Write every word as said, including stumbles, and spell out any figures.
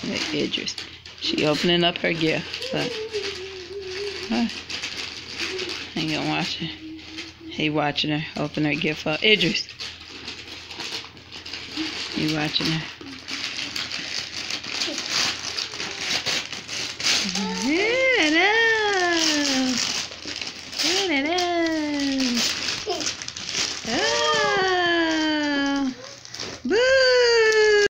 Look, Idris. She opening up her gift. Look. What? Ain't gonna watch her. He watching her open her gift up. Idris. He watching her.